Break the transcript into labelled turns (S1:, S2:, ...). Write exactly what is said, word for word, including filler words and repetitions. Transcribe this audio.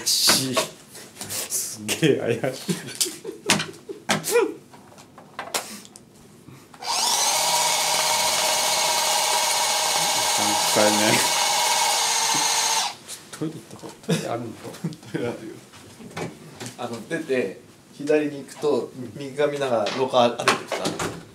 S1: しい。すげえ怪しい。さんかいめ。トイレとかあるのか。
S2: トイレあるよ。あの出て左に行くと右側見ながら廊下歩いてきた。